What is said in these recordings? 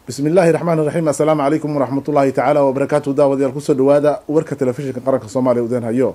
بسم الله الرحمن الرحيم. السلام عليكم ورحمة الله تعالى وبركاته. داود يالكوسو دوادا وركة تلفزيون قرنك الصومالي ودين هيو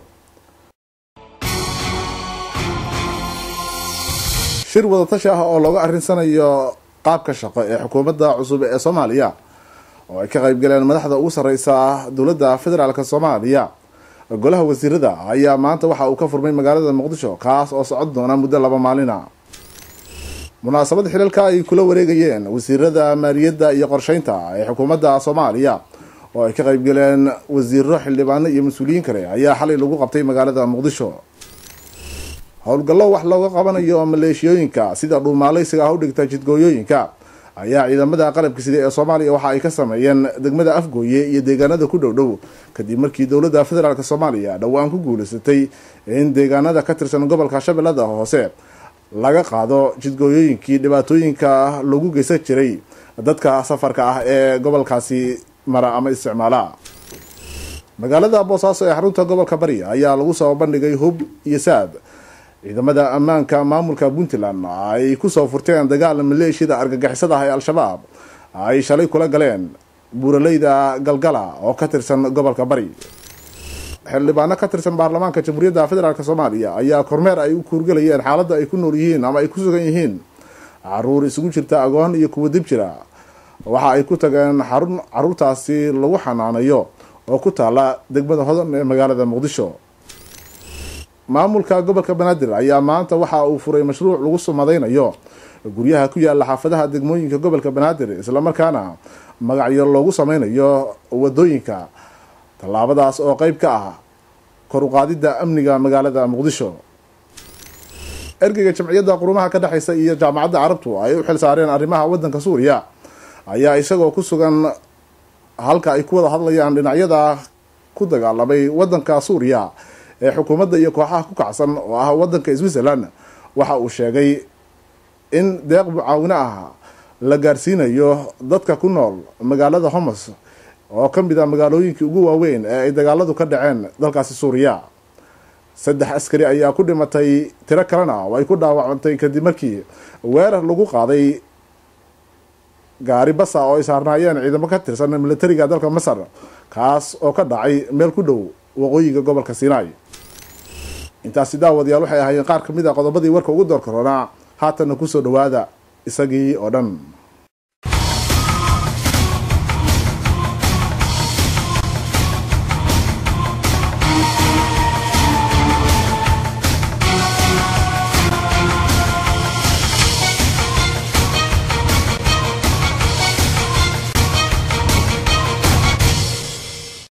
shir wada tashi ah oo looga arinsanayo qaabka shaqo ee xukuumadda cusub ee Soomaaliya oo ay ka qayb galeen madaxda ugu sareysa dawladda federaalka Soomaaliya. golaha wasiirada ayaa maanta waxa uu ka furmay magaalada Muqdisho kaas oo socod doona muddo 2 maalin ah. munaasabad xilalka ay kula wareegayeen wasiirada maaliyadda iyo qorsheynta ee xukuumadda Soomaaliya oo ay ka qayb galeen wasiiro xildhibaano iyo mas'uuliyiin kale ayaa xalay lagu qabtay magaalada Muqdisho. howlgallo wax looga qabanayo maleeshiyooyinka sida dhuumaalaysiga u dhigta jidgooyooyinka ayaa ciidamada qalabka sida ee Soomaaliya waxa ay ka sameeyeen degmada Afgooye iyo deegaanada ku dhow kadib markii dawladda federaalka Soomaaliya dhawaan ku guuleysatay in deegaanada ka tirsan gobolka Shabeellada Hoose laga qaado jidgooyooyinkii dhibaatooyinka lagu geysan jiray dadka safarka ah ee gobolkaasi mara ama isticmaala. magaalada Boosaaso ee xarunta gobolka Bari ayaa lagu soo bandhigay hub iyo saad ciidamada ammaanka maamulka Puntland ay ku soo furteen dagaal maleeshiyada argagixisada ah ee Al-Shabaab ay shalay kula galeen buuraleyda Galgala oo ka tirsan gobolka Bari. xildhibaano ka tirsan baarlamaanka Jamhuuriyadda Federaalka Soomaaliya ayaa kormeer ay u kuurgalayeen xaaladda ay ku nool yihiin ama ay ku sugan yihiin caruur isugu jirta agoon iyo kuwa dib jira. waxa ay ku tageen xarun caruurtaasi lagu xanaanayo oo ku taala degmada Hodan ee magaalada Muqdisho. maamulka gobolka Banaadir ayaa maanta waxa uu furay mashruuc lagu sumadeynayo guryaha ku yaala xaafadaha degmooyinka gobolka Banaadir isla markaana magacyo loogu sameynayo wadooyinka. tallaabadaas oo qayb ka ah kor u qaadida amniga magaalada Muqdisho. ergeyga jamciyadda qurumaha ka dhaxaysa iyo jaamacadda Carabtu ay u xil saareen arrimaha wadanka Suuriya ayaa isagoo ku sugan halka ay ku wada hadlayaan dhinacyada ku dagaalamay wadanka Suuriya ee xukuumadda iyo kooxaha ku kacsan oo ah wadanka Switzerland. waxa uu sheegay in deeq mucaawino ah la gaarsiinayo dadka ku nool magaalada Homs oo ka mid ah magaalooyinkii ugu waaweyn ee ay dagaaladu ka dhaceen dalkaasi Suuriya. 3 askari ayaa ku dhimatay, tiro kalena oo ay ku dhaawacantay kadib markii weerar lagu qaaday gaari bas oo ay saarnaayeen ciidamo ka tirsan militariga dalka Masar kaas oo ka dhacay meel ku dhow waqooyiga gobolka Sinai. intaasi daawadayaal waxay ahaayeen qaar ka mid ah qodobadii warka ugu door korona. haatan ku soo dhawaada isagii oo dhan.